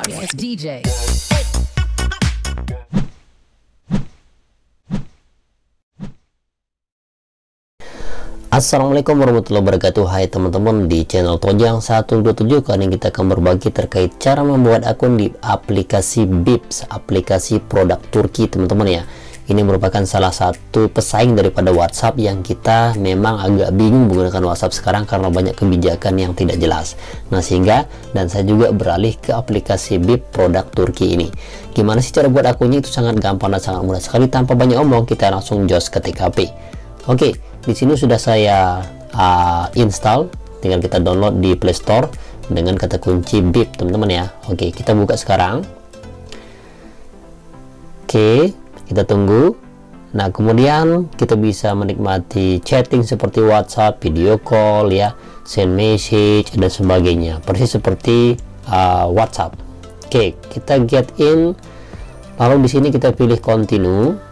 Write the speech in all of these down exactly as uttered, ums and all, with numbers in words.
Darius D J. Assalamualaikum warahmatullahi wabarakatuh. Hai teman-teman di channel Tojang seratus dua puluh tujuh. Kali ini kita akan berbagi terkait cara membuat akun di aplikasi Bips, aplikasi produk Turki teman-teman ya. Ini merupakan salah satu pesaing daripada WhatsApp yang kita memang agak bingung menggunakan WhatsApp sekarang karena banyak kebijakan yang tidak jelas. Nah sehingga dan saya juga beralih ke aplikasi Bips produk Turki ini. Gimana sih cara buat akunnya? Itu sangat gampang dan sangat mudah sekali. Tanpa banyak omong kita langsung jos ke T K P. Oke, di sini sudah saya uh, install, tinggal kita download di Play Store dengan kata kunci Bips teman-teman ya. Oke, kita buka sekarang. Oke, kita tunggu. Nah, kemudian kita bisa menikmati chatting seperti WhatsApp, video call ya, send message dan sebagainya. Persis seperti uh, WhatsApp. Oke, kita get in. Lalu di sini kita pilih continue.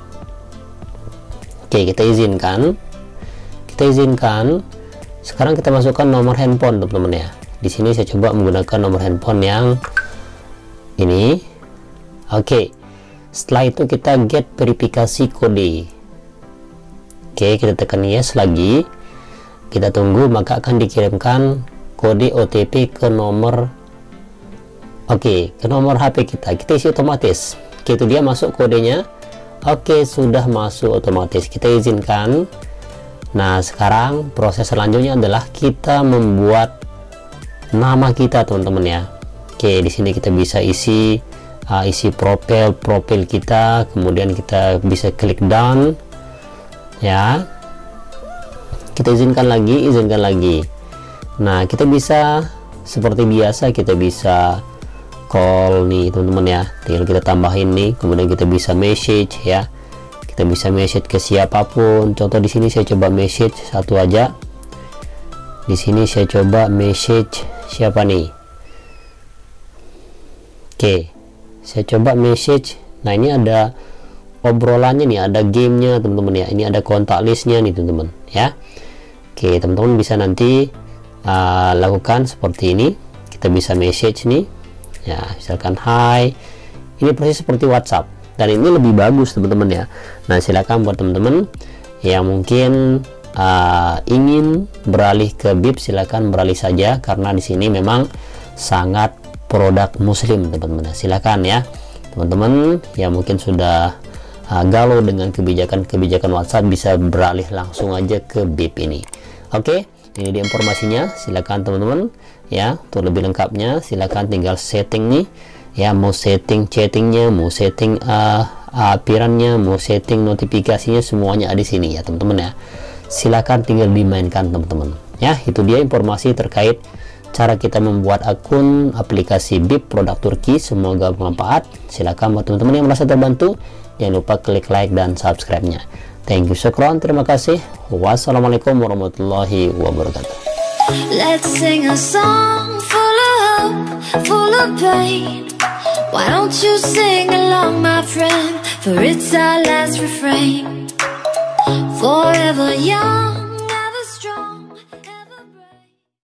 Oke, kita izinkan. Kita izinkan. Sekarang kita masukkan nomor handphone, teman-teman ya. Di sini saya coba menggunakan nomor handphone yang ini. Oke. Setelah itu kita get verifikasi kode. Oke, kita tekan yes lagi. Kita tunggu, maka akan dikirimkan kode O T P ke nomor Oke, ke nomor H P kita. Kita isi otomatis. Oke, itu dia masuk kodenya. Oke, sudah masuk otomatis. Kita izinkan. Nah, sekarang proses selanjutnya adalah kita membuat nama kita, teman-teman ya. Oke, di sini kita bisa isi uh, isi profil profil kita, kemudian kita bisa klik down. Ya. Kita izinkan lagi, izinkan lagi. Nah, kita bisa seperti biasa kita bisa call nih teman-teman ya, tinggal kita tambahin nih, kemudian kita bisa message ya, kita bisa message ke siapapun. Contoh di sini saya coba message satu aja, di sini saya coba message siapa nih. Oke, saya coba message. Nah ini ada obrolannya nih, ada gamenya teman-teman ya, ini ada kontak listnya nih teman-teman ya. Oke, teman-teman bisa nanti uh, lakukan seperti ini. Kita bisa message nih ya, misalkan hai, ini persis seperti WhatsApp dan ini lebih bagus teman-teman ya. Nah silakan buat teman-teman yang mungkin uh, ingin beralih ke Bips, silakan beralih saja karena di sini memang sangat produk muslim teman-teman. Silakan ya teman-teman yang mungkin sudah uh, galau dengan kebijakan-kebijakan WhatsApp, bisa beralih langsung aja ke Bips ini. Oke, ini dia informasinya. Silakan teman-teman ya, untuk lebih lengkapnya silakan tinggal setting nih ya, mau setting chattingnya, mau setting uh, appearance-nya, mau setting notifikasinya, semuanya ada di sini ya teman-teman ya. Silakan tinggal dimainkan teman-teman ya. Itu dia informasi terkait cara kita membuat akun aplikasi Bips produk Turki. Semoga bermanfaat. Silakan buat teman-teman yang merasa terbantu, jangan lupa klik like dan subscribe-nya. Thank you, syukron, terima kasih. Wassalamualaikum warahmatullahi wabarakatuh. Let's sing a song full of hope, full of pain. Why don't you sing along, my friend? For it's our last refrain. Forever young.